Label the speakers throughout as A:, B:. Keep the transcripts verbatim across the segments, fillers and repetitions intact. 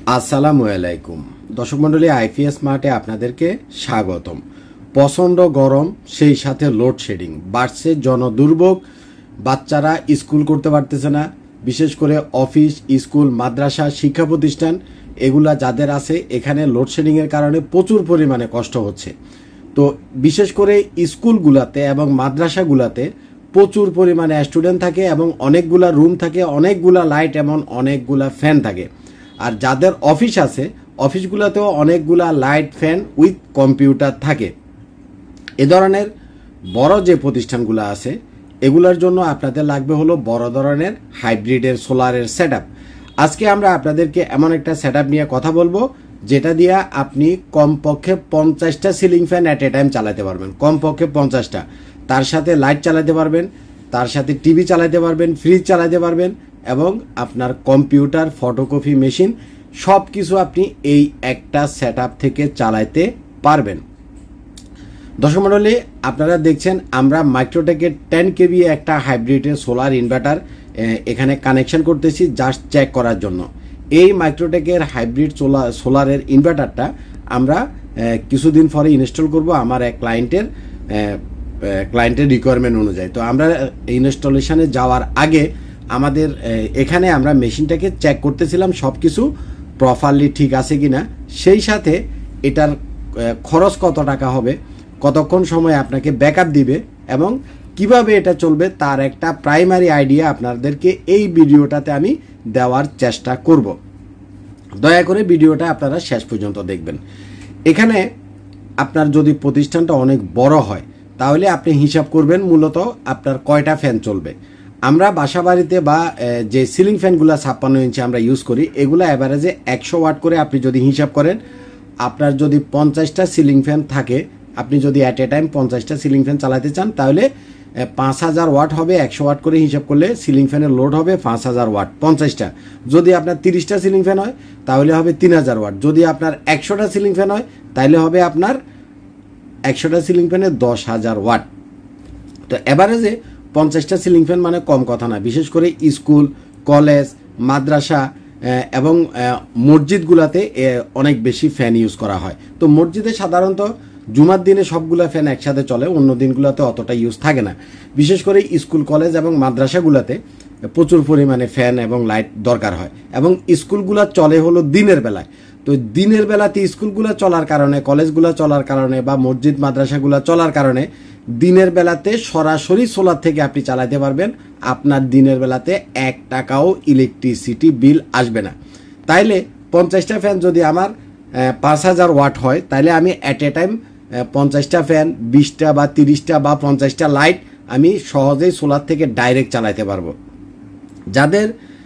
A: আসসালামু আলাইকুম দর্শক মণ্ডলী, আইপিএস স্মার্টে আপনাদেরকে স্বাগতম। প্রচণ্ড গরম, সেই সাথে লোডশেডিং বাড়ছে, জনদুর্ভোগ, বাচ্চারা স্কুল করতে পারতেছে না। বিশেষ করে অফিস, স্কুল, মাদ্রাসা, শিক্ষা প্রতিষ্ঠান এগুলা যাদের আছে, এখানে লোডশেডিংয়ের কারণে প্রচুর পরিমাণে কষ্ট হচ্ছে। তো বিশেষ করে স্কুলগুলাতে এবং মাদ্রাসাগুলাতে প্রচুর পরিমাণে স্টুডেন্ট থাকে এবং অনেকগুলা রুম থাকে, অনেকগুলা লাইট এবং অনেকগুলা ফ্যান থাকে। আর যাদের অফিস আছে, অফিসগুলোতেও অনেকগুলা লাইট, ফ্যান উইথ কম্পিউটার থাকে। এ ধরনের বড় যে প্রতিষ্ঠানগুলো আছে এগুলোর জন্য আপনাদের লাগবে হলো বড় ধরনের হাইব্রিডের সোলারের সেট আপ। আজকে আমরা আপনাদেরকে এমন একটা সেট আপ নিয়ে কথা বলবো যেটা দিয়ে আপনি কমপক্ষে পঞ্চাশটা ceiling fan at a time চালাতে পারবেন, কমপক্ষে পঞ্চাশটা। তার সাথে লাইট চালাতে পারবেন, তার সাথে টিভি চালাতে পারবেন, ফ্রিজ চালাতে পারবেন এবং আপনার কম্পিউটার, ফটোকপি মেশিন সব কিছু আপনি এই একটা সেট আপ থেকে চালাতে পারবেন। দর্শক মণ্ডলী, আপনারা দেখছেন আমরা মাইক্রোটেকের টেন কেবি একটা হাইব্রিডের সোলার ইনভার্টার এখানে কানেকশন করতেছি জাস্ট চেক করার জন্য। এই মাইক্রোটেকের হাইব্রিড সোলার সোলারের ইনভার্টারটা আমরা কিছুদিন পরে ইনস্টল করব আমার এক ক্লায়েন্টের ক্লায়েন্টের রিকোয়ারমেন্ট অনুযায়ী। তো আমরা ইনস্টলেশনে যাওয়ার আগে আমাদের এখানে আমরা মেশিনটাকে চেক করতেছিলাম সব কিছু প্রপারলি ঠিক আছে কিনা, সেই সাথে এটার খরচ কত টাকা হবে, কতক্ষণ সময় আপনাকে ব্যাকআপ দিবে এবং কিভাবে এটা চলবে তার একটা প্রাইমারি আইডিয়া আপনাদেরকে এই ভিডিওটাতে আমি দেওয়ার চেষ্টা করব। দয়া করে ভিডিওটা আপনারা শেষ পর্যন্ত দেখবেন। এখানে আপনার যদি প্রতিষ্ঠানটা অনেক বড় হয় তাহলে আপনি হিসাব করবেন মূলত আপনার কয়টা ফ্যান চলবে। আমরা বাসা বাড়িতে বা যে সিলিং ফ্যানগুলো ছাপ্পান্ন ইঞ্চি আমরা ইউজ করি এগুলো অ্যাভারেজে একশো ওয়াট করে আপনি যদি হিসাব করেন, আপনার যদি পঞ্চাশটা সিলিং ফ্যান থাকে, আপনি যদি অ্যাট এ টাইম পঞ্চাশটা সিলিং ফ্যান চালাতে চান তাহলে পাঁচ হাজার ওয়াট হবে। একশো ওয়াট করে হিসাব করলে সিলিং ফ্যানের লোড হবে পাঁচ হাজার ওয়াট পঞ্চাশটা। যদি আপনার তিরিশটা সিলিং ফ্যান হয় তাহলে হবে তিন হাজার ওয়াট। যদি আপনার একশোটা সিলিং ফ্যান হয় তাহলে হবে আপনার একশোটা সিলিং ফ্যানের দশ হাজার ওয়াট। তো অ্যাভারেজে পঞ্চাশটা সিলিং ফ্যান মানে কম কথা না। বিশেষ করে স্কুল, কলেজ, মাদ্রাসা এবং মসজিদগুলোতে অনেক বেশি ফ্যান ইউজ করা হয়। তো মসজিদে সাধারণত জুমার দিনে সবগুলো ফ্যান একসাথে চলে, অন্য দিনগুলোতে অতটা ইউজ থাকে না। বিশেষ করে স্কুল, কলেজ এবং মাদ্রাসাগুলোতে প্রচুর পরিমাণে ফ্যান এবং লাইট দরকার হয় এবং স্কুলগুলো চলে হলো দিনের বেলায়। তো দিনের বেলাতে স্কুলগুলো চলার কারণে, কলেজগুলো চলার কারণে বা মসজিদ মাদ্রাসাগুলো চলার কারণে দিনের বেলাতে সরাসরি সোলার থেকে আপনি চালাতে পারবেন। আপনার দিনের বেলাতে এক টাকাও ইলেকট্রিসিটি বিল আসবে না। তাইলে পঞ্চাশটা ফ্যান যদি আমার পাঁচ হাজার ওয়াট হয় তাহলে আমি অ্যাট এ টাইম পঞ্চাশটা ফ্যান, বিশটা বা তিরিশটা বা পঞ্চাশটা লাইট আমি সহজেই সোলার থেকে ডাইরেক্ট চালাতে পারবো। যাদের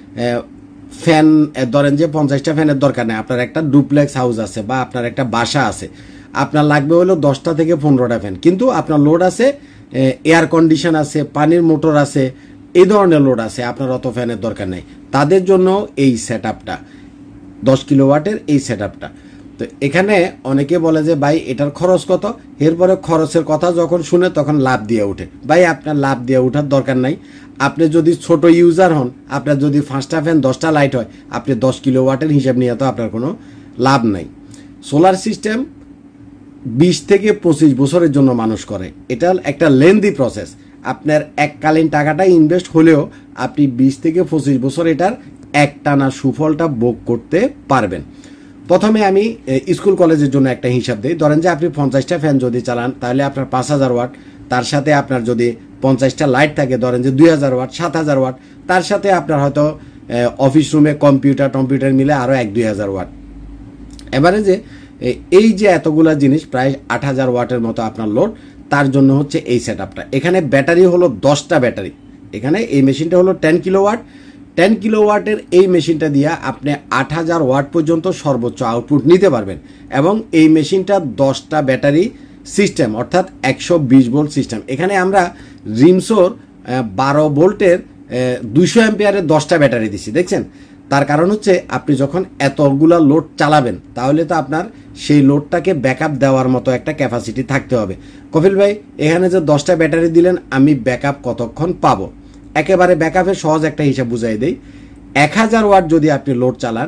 A: ফ্যান ধরেন যে পঞ্চাশটা ফ্যানের দরকার নেই, আপনার একটা ডুপ্লেক্স হাউস আছে বা আপনার একটা বাসা আছে, আপনার লাগবে হলো দশটা থেকে পনেরোটা ফ্যান, কিন্তু আপনার লোড আছে, এয়ার কন্ডিশন আছে, পানির মোটর আছে, এই ধরনের লোড আছে, আপনার অত ফ্যানের দরকার নেই। তাদের জন্য এই সেট আপটা দশ কিলোওয়াটের এই সেট আপটা। তো এখানে অনেকে বলে যে ভাই এটার খরচ কত, এরপরে খরচের কথা যখন শুনে তখন লাভ দিয়ে উঠে। ভাই আপনার লাভ দিয়ে উঠার দরকার নাই। আপনি যদি ছোট ইউজার হন, আপনার যদি পাঁচটা ফ্যান দশটা লাইট হয়, আপনি দশ কিলোওয়াটের হিসাব নিয়ে তো আপনার কোনো লাভ নাই। সোলার সিস্টেম বিশ থেকে পঁচিশ বছরের জন্য মানুষ করে, এটা একটা লেন্দি প্রসেস। আপনার এককালীন টাকাটা ইনভেস্ট হলেও আপনি বিশ থেকে পঁচিশ বছর এটার একটানা সুফলটা ভোগ করতে পারবেন। প্রথমে আমি স্কুল কলেজের জন্য একটা হিসাব দিই। ধরেন যে আপনি পঞ্চাশটা ফ্যান যদি চালান তাহলে আপনার পাঁচ হাজার ওয়াট, তার সাথে আপনার যদি পঞ্চাশটা লাইট থাকে ধরেন যে দুই হাজার ওয়াট, সাত হাজার ওয়াট, তার সাথে আপনার হয়তো অফিস রুমে কম্পিউটার টম্পিউটার মিলে আরও এক দুই হাজার ওয়াট। এবারে যে এই যে এতগুলা জিনিস প্রায় আট হাজার ওয়াটের মতো আপনার লোড, তার জন্য হচ্ছে এই সেট আপটা। এখানে ব্যাটারি হলো দশটা ব্যাটারি। এখানে এই মেশিনটা হলো টেন কিলোওয়াট। টেন কিলোওয়াটের এই মেশিনটা দিয়ে আপনি আট হাজার ওয়াট পর্যন্ত সর্বোচ্চ আউটপুট নিতে পারবেন এবং এই মেশিনটা দশটা ব্যাটারি সিস্টেম, অর্থাৎ একশো বিশ ভোল্ট সিস্টেম। এখানে আমরা রিমসোর বারো ভোল্টের দুইশো অ্যাম্পিয়ারের দশটা ব্যাটারি দিচ্ছি, দেখছেন। তার কারণ হচ্ছে আপনি যখন এতগুলা লোড চালাবেন তাহলে তো আপনার সেই লোডটাকে ব্যাকআপ দেওয়ার মতো একটা ক্যাপাসিটি থাকতে হবে। কপিল ভাই এখানে যে দশটা ব্যাটারি দিলেন, আমি ব্যাকআপ কতক্ষণ পাবো? একেবারে ব্যাকআপের সহজ একটা হিসাব বুঝাই দেই। এক হাজার ওয়াট যদি আপনি লোড চালান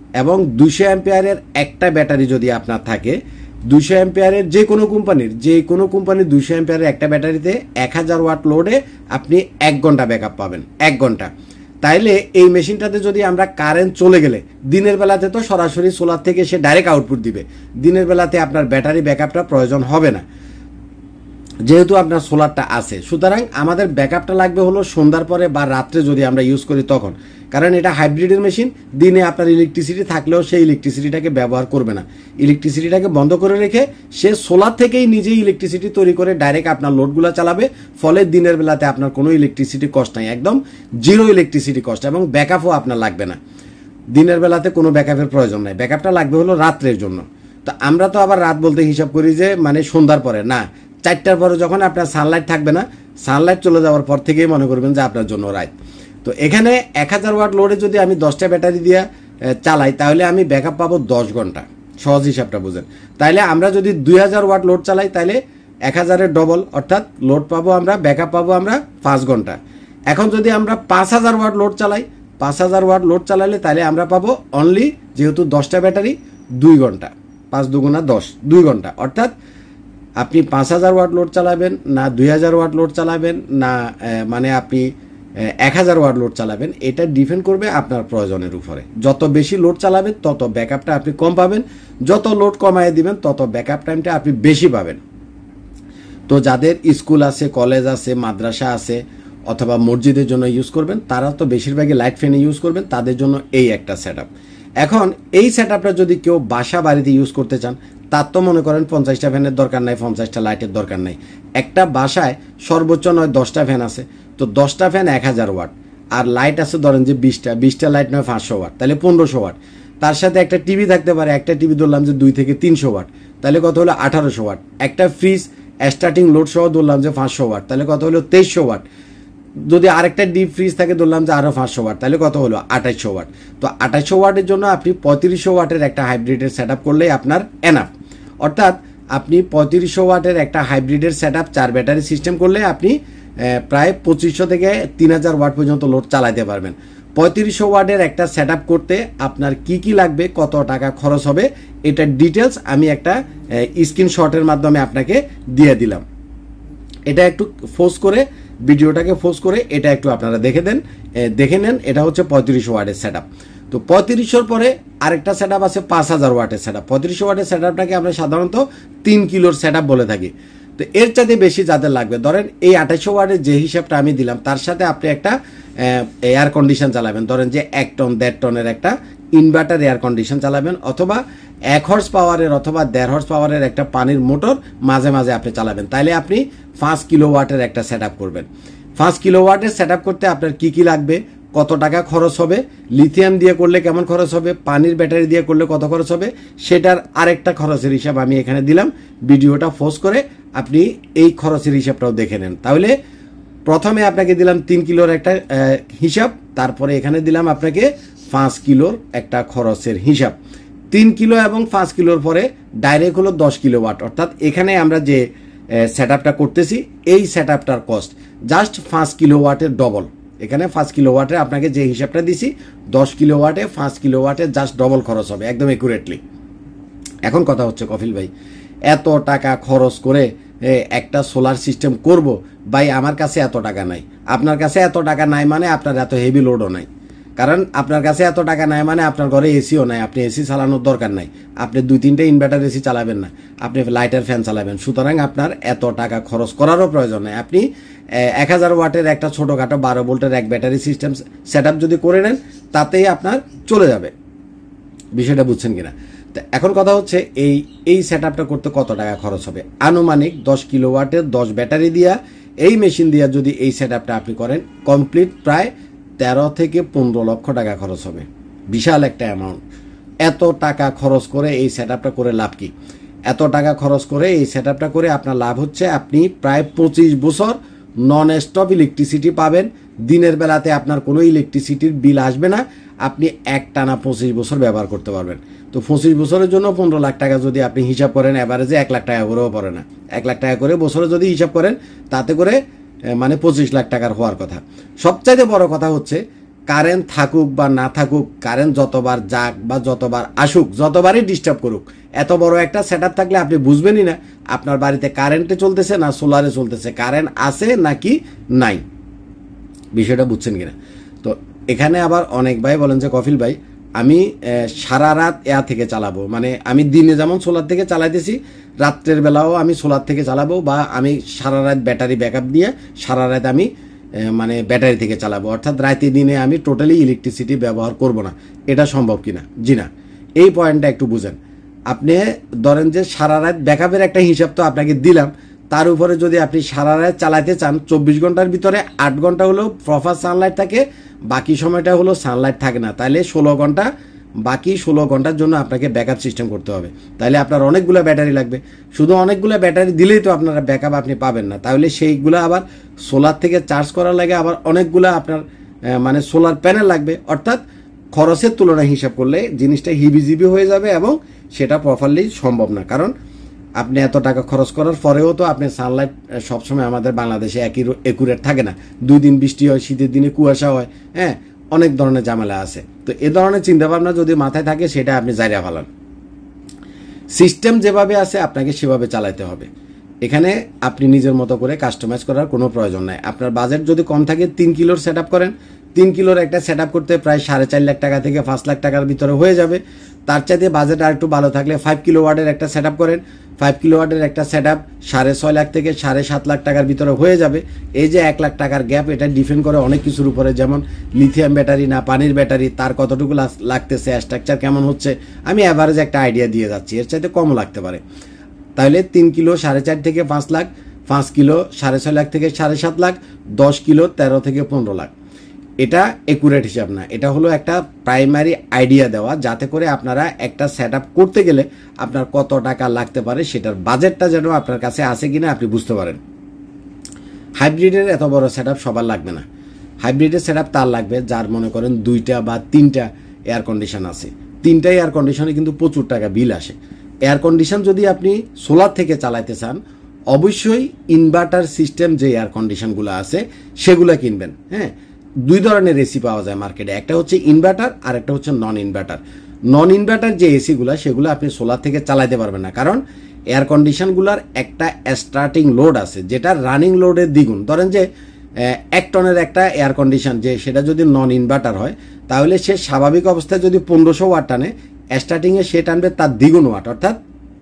A: এবং দুইশো অ্যাম্পিয়ারের একটা ব্যাটারি যদি আপনার থাকে, দুইশো অ্যাম্পিয়ারের যে কোনো কোম্পানির যে কোনো কোম্পানির দুইশো অ্যাম্পিয়ারের একটা ব্যাটারিতে এক হাজার ওয়াট লোডে আপনি এক ঘন্টা ব্যাকআপ পাবেন, এক ঘন্টা। তাইলে এই মেশিনটাতে যদি আমরা কারেন্ট চলে গেলে, দিনের বেলাতে তো সরাসরি সোলার থেকে সে ডাইরেক্ট আউটপুট দিবে, দিনের বেলাতে আপনার ব্যাটারি ব্যাকআপটা প্রয়োজন হবে না যেহেতু আপনার সোলারটা আছে। সুতরাং আমাদের ব্যাকআপটা লাগবে হলো সন্ধ্যার পরে বা রাত্রে যদি আমরা ইউজ করি তখন, কারণ এটা হাইব্রিডের মেশিন, দিনে আপনার ইলেকট্রিসিটি থাকলেও সেই ইলেকট্রিসিটিটাকে ব্যবহার করবে না, ইলেকট্রিসিটিটাকে বন্ধ করে রেখে সে সোলার থেকেই নিজেই ইলেকট্রিসিটি তৈরি করে ডাইরেক্ট আপনার লোডগুলো চালাবে। ফলে দিনের বেলাতে আপনার কোনো ইলেকট্রিসিটি কস্ট নাই, একদম জিরো ইলেকট্রিসিটি কস্ট, এবং ব্যাকআপও আপনার লাগবে না। দিনের বেলাতে কোনো ব্যাকআপের প্রয়োজন নাই, ব্যাকআপটা লাগবে হলো রাত্রের জন্য। তো আমরা তো আবার রাত বলতে হিসাব করি যে মানে সন্ধ্যার পরে না, চারটার পরে যখন আপনার সানলাইট থাকবে না, সানলাইট চলে যাওয়ার পর থেকেই মনে করবেন যে আপনার জন্য রাত। তো এখানে এক হাজার ওয়াট লোডে যদি আমি দশটা ব্যাটারি দিয়ে চালাই তাহলে আমি ব্যাকআপ পাবো দশ ঘন্টা, সহজ হিসাবটা বুঝেন। তাইলে আমরা যদি দুই হাজার ওয়াট লোড চালাই তাহলে এক হাজারের ডবল, অর্থাৎ লোড পাবো আমরা, ব্যাকআপ পাবো আমরা পাঁচ ঘন্টা। এখন যদি আমরা পাঁচ হাজার ওয়াট লোড চালাই, পাঁচ হাজার ওয়াট লোড চালালে তাহলে আমরা পাবো অনলি, যেহেতু দশটা ব্যাটারি, দুই ঘন্টা, পাঁচ দুগুণা দশ, দুই ঘন্টা। অর্থাৎ আপনি পাঁচ হাজার ওয়াট লোড চালাবেন না দুই হাজার ওয়াট লোড চালাবেন না মানে আপনি এক হাজার ওয়াট লোড চালাবেন, এটা ডিপেন্ড করবে আপনার প্রয়োজনের উপরে। যত বেশি লোড চালাবেন তত ব্যাকআপটা আপনি কম পাবেন, যত লোড কমায় দিবেন তত ব্যাকআপ টাইমটা আপনি বেশি পাবেন। তো যাদের স্কুল আছে, কলেজ আছে, মাদ্রাসা আছে অথবা মসজিদের জন্য ইউজ করবেন, তারা তো বেশিরভাগই লাইট ফ্যানে ইউজ করবেন, তাদের জন্য এই একটা সেট আপ। এখন এই সেট আপটা যদি কেউ বাসা বাড়িতে ইউজ করতে চান, তার তো মনে করেন পঞ্চাশটা ফ্যানের দরকার নাই, পঞ্চাশটা লাইটের দরকার নাই। একটা বাসায় সর্বোচ্চ নয় দশটা ফ্যান আছে, তো দশটা ফ্যান এক হাজার ওয়াট, আর লাইট আছে ধরেন যে বিশটা, বিশটা লাইট নয় পাঁচশো ওয়াট, তাহলে পনেরোশো ওয়াট। তার সাথে একটা টিভি থাকতে পারে, একটা টিভি ধরলাম যে দুই থেকে তিনশো ওয়াট, তাহলে কত হলো আঠারোশো ওয়াট। একটা ফ্রিজ স্টার্টিং লোড সহ ধরলাম যে পাঁচশো ওয়াট, তাহলে কত হলো তেইশশো ওয়াট। যদি আরেকটা ডিপ ফ্রিজ থাকে ধরলাম যে আরও পাঁচশো ওয়াট, তাহলে কত হলো আঠাইশশো ওয়াট। তো আঠাইশশো ওয়াটের জন্য আপনি পঁয়ত্রিশশো ওয়াটের একটা হাইব্রিডের সেট আপ করলেই আপনার এনাফ। অর্থাৎ আপনি পঁয়ত্রিশশো ওয়াটের একটা হাইব্রিডের সেট আপ চার ব্যাটারি সিস্টেম করলে আপনি প্রায় পঁচিশশো থেকে তিন হাজার ওয়াট পর্যন্ত লোড চালাতে পারবেন। পঁয়ত্রিশশো ওয়াটের একটা সেট আপ করতে আপনার কি কি লাগবে, কত টাকা খরচ হবে, এটার ডিটেলস আমি একটা স্ক্রিনশটের মাধ্যমে আপনাকে দিয়ে দিলাম। এটা একটু ফোর্স করে, ভিডিওটাকে ফোর্স করে এটা একটু আপনারা দেখে দেন, দেখে নেন। এটা হচ্ছে পঁয়ত্রিশশো ওয়াটের সেট আপ। তো পঁয়ত্রিশশোর পরে আরেকটা সেট আপ আছে পাঁচ হাজার ওয়াটের সেট আপ। পঁয়ত্রিশশো ওয়াটের সেট আপটাকে আমরা সাধারণত তিন কিলোর সেট আপ বলে থাকি। তো এর চাইতে বেশি যাদের লাগবে, ধরেন এই আঠাইশশো ওয়াটের যে হিসাবটা আমি দিলাম তার সাথে আপনি একটা এয়ার কন্ডিশন চালাবেন, ধরেন যে এক টন দেড় টনের একটা ইনভার্টার এয়ার কন্ডিশন চালাবেন, অথবা এক হর্স পাওয়ারের অথবা দেড় হর্স পাওয়ারের একটা পানির মোটর মাঝে মাঝে আপনি চালাবেন, তাইলে আপনি পাঁচ কিলো ওয়াটের একটা সেট আপ করবেন। পাঁচ কিলো ওয়াটের সেট আপ করতে আপনার কি কি লাগবে, কত টাকা খরচ হবে, লিথিয়াম দিয়ে করলে কেমন খরচ হবে, পানির ব্যাটারি দিয়ে করলে কত খরচ হবে, সেটার আরেকটা খরচের হিসাব আমি এখানে দিলাম। ভিডিওটা ফোর্স করে আপনি এই খরচের হিসাবটাও দেখে নেন। তাহলে প্রথমে আপনাকে দিলাম তিন কিলোর একটা হিসাব, তারপরে এখানে দিলাম আপনাকে পাঁচ কিলোর একটা খরচের হিসাব। তিন কিলো এবং পাঁচ কিলোর পরে ডাইরেক্ট হলো দশ কিলো ওয়াট। অর্থাৎ এখানে আমরা যে সেট আপটা করতেছি এই সেট আপটার কস্ট জাস্ট পাঁচ কিলো ওয়াটের ডবল। এখানে পাঁচ কিলো ওয়াটে আপনাকে যে হিসাবটা দিছি, দশ কিলো ওয়াটে পাঁচ কিলো ওয়াটে জাস্ট ডবল খরচ হবে, একদম একুরেটলি। এখন কথা হচ্ছে কফিল ভাই, এত টাকা খরচ করে একটা সোলার সিস্টেম করব ভাই, আমার কাছে এত টাকা নাই। আপনার কাছে এত টাকা নাই মানে আপনার এত হেভি লোডও নাই, কারণ আপনার কাছে এত টাকা নাই মানে আপনার ঘরে এসিও নাই, আপনি এসি চালানোর দরকার নাই, আপনি দুই তিনটে ইনভার্টার এসি চালাবেন না, আপনি লাইটার ফ্যান চালাবেন। সুতরাং আপনার এত টাকা খরচ করারও প্রয়োজন নেই। আপনি এক হাজার ওয়াটের একটা ছোটোখাটো বারো ভোল্টের এক ব্যাটারি সিস্টেম সেট আপ যদি করে নেন তাতেই আপনার চলে যাবে। বিষয়টা বুঝছেন কিনা? তো এখন কথা হচ্ছে এই এই সেট আপটা করতে কত টাকা খরচ হবে। আনুমানিক দশ কিলো ওয়াটের দশ ব্যাটারি দিয়া এই মেশিন দিয়া যদি এই সেট আপটা আপনি করেন, কমপ্লিট প্রায় তেরো থেকে পনেরো লক্ষ টাকা খরচ হবে। বিশাল একটা অ্যামাউন্ট। এত টাকা খরচ করে এই সেট আপটা করে লাভ কি? এত টাকা খরচ করে এই সেট আপটা করে আপনার লাভ হচ্ছে আপনি প্রায় পঁচিশ বছর নন স্টপ ইলেকট্রিসিটি পাবেন। দিনের বেলাতে আপনার কোনো ইলেকট্রিসিটির বিল আসবে না, আপনি এক টানা পঁচিশ বছর ব্যবহার করতে পারবেন। তো পঁচিশ বছরের জন্য পনেরো লাখ টাকা যদি আপনি হিসাব করেন, অ্যাভারেজে এক লাখ টাকা করেও পড়ে না, এক লাখ টাকা করে বছরে যদি হিসাব করেন তাতে করে মানে পঁচিশ লাখ টাকার হওয়ার কথা। সবচাইতে বড় কথা হচ্ছে কারেন্ট থাকুক বা না থাকুক, কারেন্ট যতবার যাক বা যতবার আসুক, যতবারই ডিস্টার্ব করুক, এত বড় একটা সেট আপ থাকলে আপনি বুঝবেনই না আপনার বাড়িতে কারেন্টে চলতেছে না সোলারে চলতেছে, কারেন্ট আছে নাকি নাই। বিষয়টা বুঝছেন কিনা? তো এখানে আবার অনেক ভাই বলেন যে কফিল ভাই আমি সারা রাত এয়া থেকে চালাবো, মানে আমি দিনে যেমন সোলার থেকে চালাইতেছি রাত্রের বেলাও আমি সোলার থেকে চালাবো, বা আমি সারা রাত ব্যাটারি ব্যাকআপ দিয়ে সারা রাত আমি মানে ব্যাটারি থেকে চালাবো, অর্থাৎ রাতে দিনে আমি টোটালি ইলেকট্রিসিটি ব্যবহার করব না। এটা সম্ভব কিনা? জি না। এই পয়েন্টটা একটু বুঝেন। আপনি ধরেন যে সারা রাত ব্যাকআপের একটা হিসাব তো আপনাকে দিলাম, তার উপরে যদি আপনি সারা রাত চালাতে চান, চব্বিশ ঘন্টার ভিতরে আট ঘন্টা হলো প্রপার সানলাইট থাকে, বাকি সময়টা হলো সানলাইট থাকে না, তাহলে ষোলো ঘন্টা বাকি ষোলো ঘন্টার জন্য আপনাকে ব্যাকআপ সিস্টেম করতে হবে। তাহলে আপনার অনেকগুলো ব্যাটারি লাগবে। শুধু অনেকগুলো ব্যাটারি দিলেই তো আপনারা ব্যাকআপ আপনি পাবেন না, তাহলে সেইগুলো আবার সোলার থেকে চার্জ করার লাগে আবার অনেকগুলো আপনার মানে সোলার প্যানেল লাগবে, অর্থাৎ খরচের তুলনায় হিসাব করলে জিনিসটা হিবিজিবি হয়ে যাবে এবং সেটা প্রপারলি সম্ভব না। কারণ আপনি এত টাকা খরচ করার পরেও তো আপনি সানলাইট সবসময় আমাদের বাংলাদেশে একই একুরেট থাকে না, দুই দিন বৃষ্টি হয়, শীতের দিনে কুয়াশা হয়, হ্যাঁ অনেক ধরনের ঝামেলা আছে। তো এ ধরনের চিন্তাভাবনা যদি মাথায় থাকে সেটা আপনি জায়গা ফেলান। সিস্টেম যেভাবে আছে আপনাকে সেভাবে চালাতে হবে। এখানে আপনি নিজের মতো করে কাস্টমাইজ করার কোনো প্রয়োজন নাই। আপনার বাজেট যদি কম থাকে তিন কিলোর সেট আপ করেন, তিন কিলোর একটা সেট আপ করতে প্রায় সাড়ে চার লাখ টাকা থেকে পাঁচ লাখ টাকার ভিতরে হয়ে যাবে। তার চাইতে বাজেট আর একটু ভালো থাকলে ফাইভ কিলো ওয়াটের একটা সেট আপ করেন, ফাইভ কিলো ওয়াটের একটা সেট আপ সাড়ে ছয় লাখ থেকে সাড়ে সাত লাখ টাকার ভিতরে হয়ে যাবে। এই যে এক লাখ টাকার গ্যাপ, এটা ডিপেন্ড করে অনেক কিছুর উপরে, যেমন লিথিয়াম ব্যাটারি না পানির ব্যাটারি, তার কতটুকু লাগতেছে, স্ট্রাকচার কেমন হচ্ছে, আমি অ্যাভারেজ একটা আইডিয়া দিয়ে যাচ্ছি, এর চাইতে কমও লাগতে পারে। তাহলে তিন কিলো সাড়ে চার থেকে পাঁচ লাখ, পাঁচ কিলো সাড়ে ছয় লাখ থেকে সাড়ে সাত লাখ, দশ কিলো তেরো থেকে পনেরো লাখ। এটা একুরেট হিসাব না, এটা হলো একটা প্রাইমারি আইডিয়া দেওয়া, যাতে করে আপনারা একটা সেট আপ করতে গেলে আপনার কত টাকা লাগতে পারে সেটার বাজেটটা যেন আপনার কাছে আছে কিনা আপনি বুঝতে পারেন। হাইব্রিডের এত বড় সেট আপ সবার লাগবে না। হাইব্রিডের সেট আপ তার লাগবে যার মনে করেন দুইটা বা তিনটা এয়ার কন্ডিশন আছে। তিনটা এয়ার কন্ডিশনে কিন্তু প্রচুর টাকা বিল আসে। এয়ার কন্ডিশন যদি আপনি সোলার থেকে চালাতে চান, অবশ্যই ইনভার্টার সিস্টেম যে এয়ার কন্ডিশনগুলো আছে সেগুলো কিনবেন। হ্যাঁ, দুই ধরনের এসি পাওয়া যায় মার্কেটে, একটা হচ্ছে ইনভার্টার আর একটা হচ্ছে নন ইনভার্টার। নন ইনভার্টার যে এসিগুলো সেগুলো আপনি সোলার থেকে চালাতে পারবেন না, কারণ এয়ার কন্ডিশনগুলোর একটা স্টার্টিং লোড আছে যেটা রানিং লোডের দ্বিগুণ। ধরেন যে এক টনের একটা এয়ার কন্ডিশন, যে সেটা যদি নন ইনভার্টার হয় তাহলে সে স্বাভাবিক অবস্থায় যদি পনেরোশো ওয়াট টানে, স্টার্টিংয়ে সে টানবে তার দ্বিগুণ ওয়াট, অর্থাৎ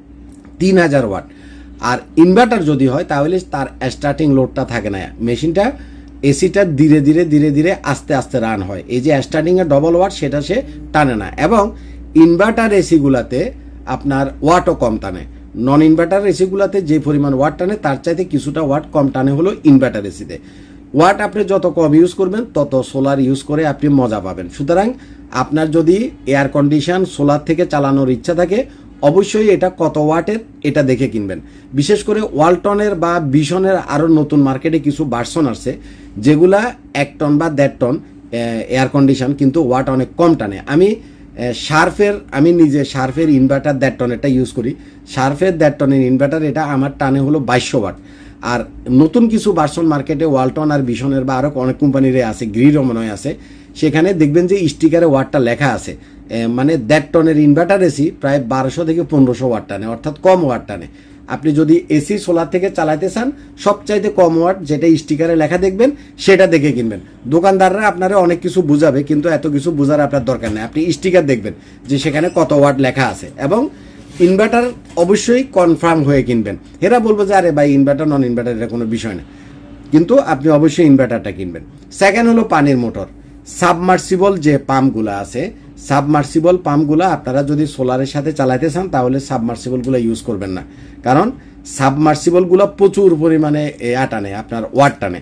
A: তিন হাজার ওয়াট। আর ইনভার্টার যদি হয় তাহলে তার স্টার্টিং লোডটা থাকে না, মেশিনটা এসিটা ধীরে ধীরে ধীরে ধীরে আস্তে আস্তে রান হয়, এই যে স্টার্টিংয়ে ডবল ওয়াট সেটা সে টানে না। এবং ইনভার্টার এসিগুলাতে আপনার ওয়াটও কম টানে। নন ইনভার্টার এসিগুলাতে যে পরিমাণ ওয়াট টানে তার চাইতে কিছুটা ওয়াট কম টানে হলো ইনভার্টার এসিতে। ওয়াট আপনি যত কম ইউজ করবেন তত সোলার ইউজ করে আপনি মজা পাবেন। সুতরাং আপনার যদি এয়ার কন্ডিশন সোলার থেকে চালানোর ইচ্ছা থাকে, অবশ্যই এটা কত ওয়াটের এটা দেখে কিনবেন। বিশেষ করে ওয়ালটনের বা বিশনের আরও নতুন মার্কেটে কিছু ভার্সন আসছে যেগুলা এক টন বা দেড় টন এয়ার কন্ডিশন, কিন্তু ওয়াট অনেক কম টানে। আমি শার্ফের আমি নিজে শার্ফের ইনভার্টার দেড় টনেরটা ইউজ করি। শার্ফের দেড় টনের ইনভার্টার এটা আমার টানে হলো বাইশশো ওয়াট। আর নতুন কিছু ভার্সন মার্কেটে ওয়ালটন আর বিশনের বা আরও অনেক কোম্পানির আছে, গ্রিডও মনে হয় আছে, সেখানে দেখবেন যে স্টিকারে ওয়াটটা লেখা আছে, মানে দেড় টনের ইনভার্টার এসি প্রায় বারোশো থেকে পনেরোশো ওয়াট টানে, অর্থাৎ কম ওয়াট টানে। আপনি যদি এসি সোলার থেকে চালাতে চান, সবচাইতে কম ওয়াট যেটা স্টিকারে লেখা দেখবেন সেটা দেখে কিনবেন। দোকানদাররা আপনারা অনেক কিছু বুঝাবে, কিন্তু এত কিছু বোঝার আপনার দরকার নেই। আপনি স্টিকার দেখবেন যে সেখানে কত ওয়াট লেখা আছে, এবং ইনভার্টার অবশ্যই কনফার্ম হয়ে কিনবেন। এরা বলবো যে আরে ভাই ইনভার্টার নন ইনভার্টার এটা কোনো বিষয় না, কিন্তু আপনি অবশ্যই ইনভার্টারটা কিনবেন। সেকেন্ড হলো পানির মোটর। সাবমার্সিবল যে পাম্পগুলো আছে, সাবমার্সিবল পাম্পগুলো আপনারা যদি সোলারের সাথে চালাতে চান তাহলে সাবমার্সিবলগুলো ইউজ করবেন না, কারণ সাবমার্সিবলগুলো প্রচুর পরিমাণে এয়া টানে, আপনার ওয়াট টানে।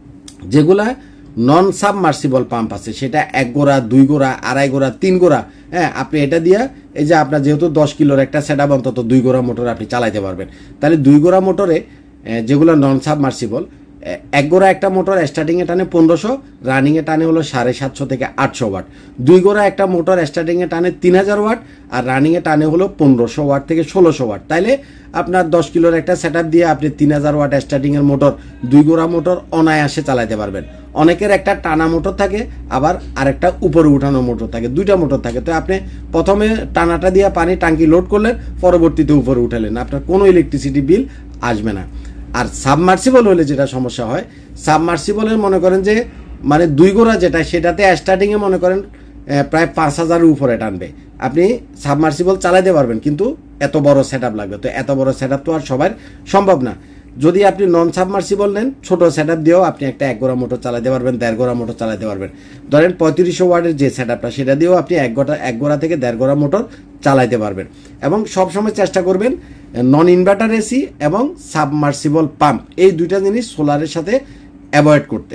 A: যেগুলা নন সাবমার্সিবল পাম্প আছে সেটা এক গোড়া, দুই গোড়া, আড়াই গোড়া, তিন গোড়া, হ্যাঁ আপনি এটা দিয়া এই যে আপনার যেহেতু দশ কিলোর একটা সেট আপ, অন্তত দুই গোড়া মোটর আপনি চালাইতে পারবেন। তাহলে দুই গোড়া মোটরে যেগুলো নন সাবমার্সিবল এক গোড়া একটা মোটর স্টার্টিংয়ে টানে পনেরোশো, রানিংয়ে টানে হলো সাড়ে সাতশো থেকে আটশো ওয়াট। দুই গোড়া একটা মোটর স্টার্টিংয়ে টানে তিন হাজার ওয়াট, আর রানিংয়ে টানে হলো পনেরোশো ওয়াট থেকে ষোলোশো ওয়াট। তাইলে আপনার দশ কিলোর একটা সেট দিয়ে আপনি তিন হাজার ওয়াট স্টার্টিংয়ের মোটর, দুই গোড়া মোটর অনায়াসে চালাতে পারবেন। অনেকের একটা টানা মোটর থাকে, আবার আরেকটা উপরে উঠানো মোটর থাকে, দুইটা মোটর থাকে। তো আপনি প্রথমে টানাটা দিয়ে পানি ট্যাঙ্কি লোড করলেন, পরবর্তীতে উপরে উঠালেন, আপনার কোনো ইলেকট্রিসিটি বিল আসবে না। আর সাবমার্সিবল হলে যেটা সমস্যা হয়, সাবমার্সিবলের মনে করেন যে মানে দুই গোড়া যেটা, সেটাতে স্টার্টিংয়ে মনে করেন প্রায় পাঁচ হাজারের উপরে টানবে। আপনি সাবমার্সিবল চালাতে পারবেন, কিন্তু এত বড় সেট লাগবে। তো এত বড় সেট তো আর সবার সম্ভব না। যদি আপনি নন সাবমার্সিবল নেন, ছোট সেট দিয়েও আপনি একটা এক গোড়া মোটর চালাতে পারবেন, দেড় গোড়া মোটর চালাতে পারবেন। ধরেন পঁয়ত্রিশশো ওয়াটের যে সেট আপটা, সেটা দিয়েও আপনি এক গোটা এক গোড়া থেকে দেড় গোড়া মোটর চালাতে পারবেন। এবং সবসময় চেষ্টা করবেন নন ইনভার্টার এসি এবং সাবমার্সিবল পাম্প, এই দুইটা জিনিস সোলারের সাথে অ্যাভয়েড করতে।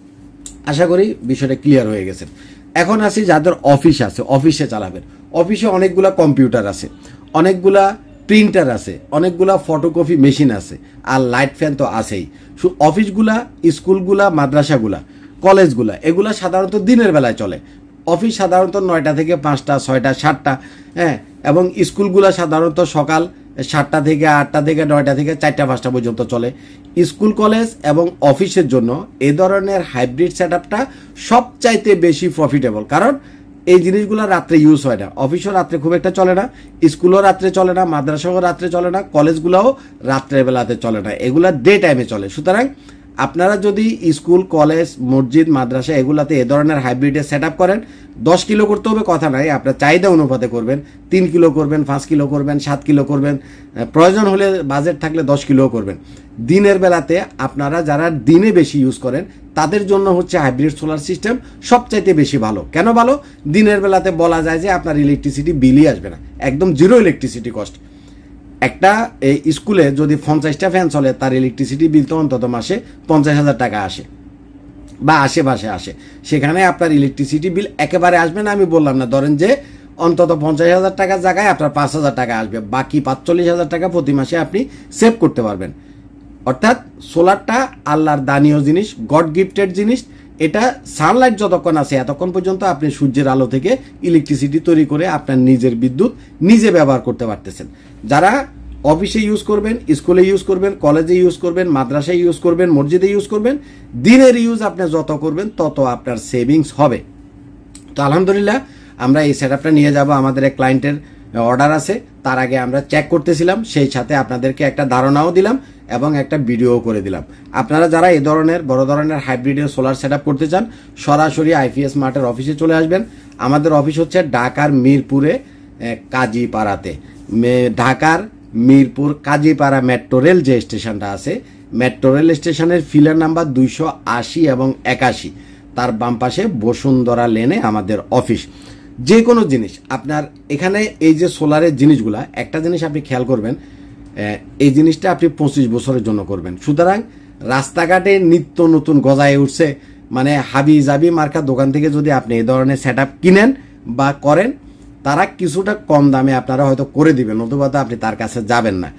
A: আশা করি বিষয়টা ক্লিয়ার হয়ে গেছে। এখন আসি যাদের অফিস আছে, অফিসে চালাবেন। অফিসে অনেকগুলা কম্পিউটার আছে, অনেকগুলা প্রিন্টার আছে, অনেকগুলা ফটোকপি মেশিন আছে, আর লাইট ফ্যান তো আছেই। অফিসগুলা, স্কুলগুলা, মাদ্রাসাগুলা, কলেজগুলা, এগুলা সাধারণত দিনের বেলায় চলে। অফিস সাধারণত নয়টা থেকে পাঁচটা, ছয়টা, সাতটা, হ্যাঁ, এবং স্কুলগুলা সাধারণত সকাল সাতটা থেকে আটটা থেকে নয়টা থেকে চারটা পাঁচটা পর্যন্ত চলে। স্কুল, কলেজ এবং অফিসের জন্য এ ধরনের হাইব্রিড সেট আপটা সবচাইতে বেশি প্রফিটেবল, কারণ এই জিনিসগুলো রাত্রে ইউজ হয় না। অফিসও রাত্রে খুব একটা চলে না, স্কুলও রাত্রে চলে না, মাদ্রাসাও রাত্রে চলে না, কলেজগুলোও রাত্রের বেলাতে চলে না, এগুলা ডে টাইমে চলে। সুতরাং আপনারা যদি স্কুল, কলেজ, মসজিদ, মাদ্রাসা এগুলাতে এ ধরনের হাইব্রিডের সেট আপ করেন, দশ কিলো করতে হবে কথা নাই, আপনার চাহিদা অনুপাতে করবেন। তিন কিলো করবেন, পাঁচ কিলো করবেন, সাত কিলো করবেন, প্রয়োজন হলে বাজেট থাকলে দশ কিলো করবেন। দিনের বেলাতে আপনারা যারা দিনে বেশি ইউজ করেন, তাদের জন্য হচ্ছে হাইব্রিড সোলার সিস্টেম সবচাইতে বেশি ভালো। কেন ভালো? দিনের বেলাতে বলা যায় যে আপনার ইলেকট্রিসিটি বিলই আসবে না, একদম জিরো ইলেকট্রিসিটি কস্ট। একটা এই স্কুলে যদি পঞ্চাশটা ফ্যান চলে, তার ইলেকট্রিসিটি বিল তো অন্তত মাসে পঞ্চাশ হাজার টাকা আসে বা আশেপাশে আসে। সেখানে আপনার ইলেকট্রিসিটি বিল একেবারে আসবে না আমি বললাম না, ধরেন যে অন্তত পঞ্চাশ হাজার টাকার জায়গায় আপনার পাঁচ হাজার টাকা আসবে, বাকি পাঁচচল্লিশ হাজার টাকা প্রতি মাসে আপনি সেভ করতে পারবেন। অর্থাৎ সোলারটা আল্লাহর দানীয় জিনিস, গড গিফটেড জিনিস। এটা সানলাইট যতক্ষণ আছে এতক্ষণ পর্যন্ত আপনি সূর্যের আলো থেকে ইলেকট্রিসিটি তৈরি করে আপনার নিজের বিদ্যুৎ নিজে ব্যবহার করতে পারতেছেন। যারা অফিসে ইউজ করবেন, স্কুলে ইউজ করবেন, কলেজে ইউজ করবেন, মাদ্রাসায় ইউজ করবেন, মসজিদে ইউজ করবেন, দিনের ইউজ আপনি যত করবেন তত আপনার সেভিংস হবে। তো আলহামদুলিল্লাহ আমরা এই সেট আপটা নিয়ে যাব, আমাদের এক ক্লায়েন্টের অর্ডার আছে, তার আগে আমরা চেক করতেছিলাম, সেই সাথে আপনাদেরকে একটা ধারণাও দিলাম এবং একটা ভিডিও করে দিলাম। আপনারা যারা এই ধরনের বড় ধরনের হাইব্রিডের সোলার সেট আপ করতে চান, সরাসরি আইপিএস মার্টের অফিসে চলে আসবেন। আমাদের অফিস হচ্ছে ঢাকার মিরপুরে কাজীপাড়াতে, ঢাকার মিরপুর কাজীপাড়া মেট্রো রেল যে স্টেশনটা আছে, মেট্রো রেল স্টেশনের ফিলার নাম্বার দুইশো আশি এবং একাশি, তার বাম পাশে বসুন্ধরা লেনে আমাদের অফিস। যে কোনো জিনিস আপনার এখানে, এই যে সোলারের জিনিসগুলা, একটা জিনিস আপনি খেয়াল করবেন, এই জিনিসটা আপনি পঁচিশ বছরের জন্য করবেন। সুতরাং রাস্তাঘাটে নিত্য নতুন গজায় উঠছে, মানে হাবি জাবি মার্কা দোকান থেকে যদি আপনি এই ধরনের সেট আপ কিনেন বা করেন, তারা কিছুটা কম দামে আপনারা হয়তো করে দিবেন, নতুবা তো আপনি তার কাছে যাবেন না।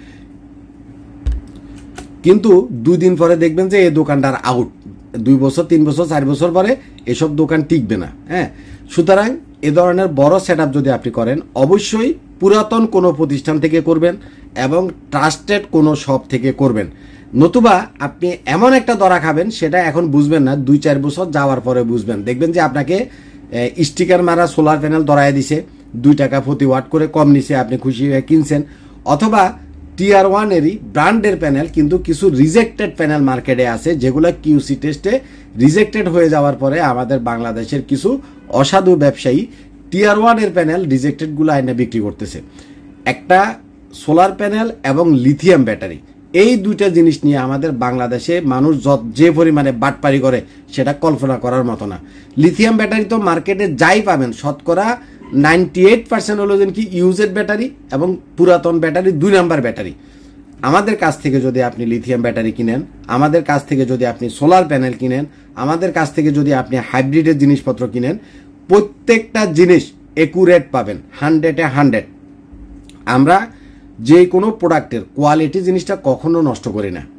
A: কিন্তু দুই দিন পরে দেখবেন যে এই দোকানটার আউট, দুই বছর, তিন বছর, চার বছর পরে এসব দোকান টিকবে না। হ্যাঁ, সুতরাং এ ধরনের বড় সেট আপ যদি আপনি করেন, অবশ্যই পুরাতন কোনো প্রতিষ্ঠান থেকে করবেন এবং ট্রাস্টেড কোনো শপ থেকে করবেন। নতুবা আপনি এমন একটা দরা খাবেন, সেটা এখন বুঝবেন না, দুই চার বছর যাওয়ার পরে বুঝবেন। দেখবেন যে আপনাকে স্টিকার মারা সোলার প্যানেল ধরায় দিছে, দুই টাকা প্রতি ওয়াট করে কম নিছে, আপনি খুশি হয়ে কিনছেন। অথবা টিয়ার ওয়ানেরই ব্র্যান্ডের প্যানেল, কিন্তু কিছু রিজেক্টেড প্যানেল মার্কেটে আছে, যেগুলো কিউসি টেস্টে রিজেক্টেড হয়ে যাওয়ার পরে আমাদের বাংলাদেশের কিছু অসাধু ব্যবসায়ী টিয়ার ওয়ানের প্যানেল রিজেক্টেডগুলো আইনে বিক্রি করতেছে। একটা সোলার প্যানেল এবং লিথিয়াম ব্যাটারি, এই দুইটা জিনিস নিয়ে আমাদের বাংলাদেশে মানুষ যে পরিমাণে বাটপারি করে সেটা কল্পনা করার মতো না। লিথিয়াম ব্যাটারি তো মার্কেটে যাই পাবেন, শতকরা নাইনটি এইট পার্সেন্ট হলো যেন কি ইউজেড ব্যাটারি এবং পুরাতন ব্যাটারি, দুই নাম্বার ব্যাটারি। আমাদের কাছ থেকে যদি আপনি লিথিয়াম ব্যাটারি কিনেন, আমাদের কাছ থেকে যদি আপনি সোলার প্যানেল কিনেন, আমাদের কাছ থেকে যদি আপনি হাইব্রিডের জিনিসপত্র কিনেন, প্রত্যেকটা জিনিস একুরেট পাবেন, হান্ড্রেডে হান্ড্রেড। আমরা যে কোনো প্রোডাক্টের কোয়ালিটি জিনিসটা কখনো নষ্ট করি না।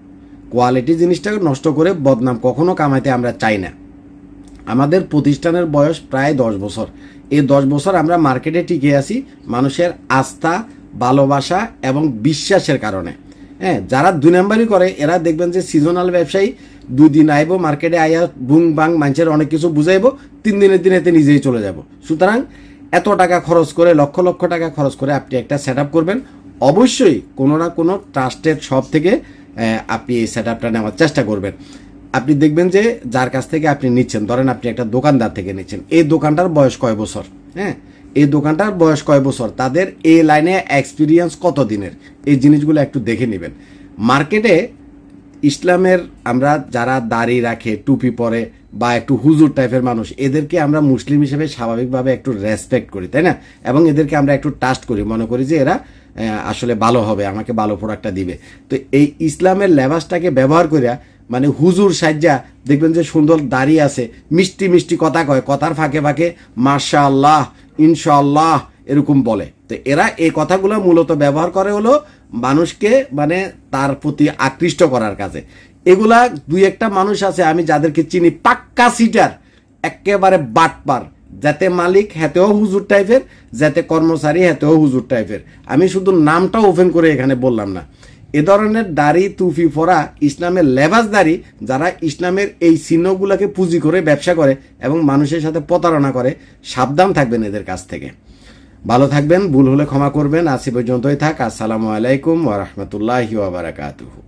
A: কোয়ালিটি জিনিসটাকে নষ্ট করে বদনাম কখনো কামাইতে আমরা চাই না। আমাদের প্রতিষ্ঠানের বয়স প্রায় দশ বছর। এই দশ বছর আমরা মার্কেটে টিকে আছি মানুষের আস্থা, ভালোবাসা এবং বিশ্বাসের কারণে। হ্যাঁ, যারা দুই নাম্বারই করে এরা দেখবেন যে সিজনাল ব্যবসায়ী, দুই দিন আইব মার্কেটে আইয়া বুং বাং মানুষের অনেক কিছু বুঝাইব, তিন দিনের দিনেতে নিজেই চলে যাব। সুতরাং এত টাকা খরচ করে, লক্ষ লক্ষ টাকা খরচ করে আপনি একটা সেট আপ করবেন, অবশ্যই কোনো না কোনো ট্রাস্টেড শপ থেকে আপনি এই সেট আপটা নেওয়ার চেষ্টা করবেন। আপনি দেখবেন যে যার কাছ থেকে আপনি নিচ্ছেন, ধরেন আপনি একটা দোকানদার থেকে নিচ্ছেন, এই দোকানটার বয়স কয় বছর, হ্যাঁ এই দোকানটার বয়স কয় বছর, তাদের এই লাইনে এক্সপিরিয়েন্স কত দিনের, এই জিনিসগুলো একটু দেখে নেবেন। মার্কেটে ইসলামের আমরা যারা দাড়ি রাখে, টুপি পরে বা একটু হুজুর টাইপের মানুষ, এদেরকে আমরা মুসলিম হিসেবে স্বাভাবিকভাবে একটু রেসপেক্ট করি, তাই না? এবং এদেরকে আমরা একটু ট্রাস্ট করি, মনে করি যে এরা আসলে ভালো হবে, আমাকে ভালো প্রোডাক্টটা দিবে। তো এই ইসলামের লেবাসটাকে ব্যবহার করিয়া মানে হুজুর সাজ্জা দেখবেন যে সুন্দর দাড়ি আছে, মিষ্টি মিষ্টি কথা কয়, কথার ফাঁকে ফাঁকে মাশাআল্লাহ, ইনশাআল্লাহ এরকম বলে। তো এরা এই কথাগুলো মূলত ব্যবহার করে হলো মানুষকে মানে তার প্রতি আকৃষ্ট করার কাজে। এগুলা দুই একটা মানুষ আছে আমি যাদেরকে চিনি, পাক্কা সিটার, একেবারে বাটপার, যাতে মালিক হেতেও হুজুর টাইপের, যাতে কর্মচারী হেতেও হুজুর টাইপের। আমি শুধু নামটা ওপেন করে এখানে বললাম না। এ ধরনের দাড়ি টুপি পরা ইসলামের লেবাস দাড়ি যারা ইসলামের এই চিহ্নগুলোকে পুঁজি করে ব্যবসা করে এবং মানুষের সাথে প্রতারণা করে, সাবধান থাকবেন এদের কাছ থেকে। ভালো থাকবেন, ভুল হলে ক্ষমা করবেন। আজ পর্যন্তই থাক। আসসালামু আলাইকুম ওয়া রাহমাতুল্লাহি ওয়া বারাকাতুহু।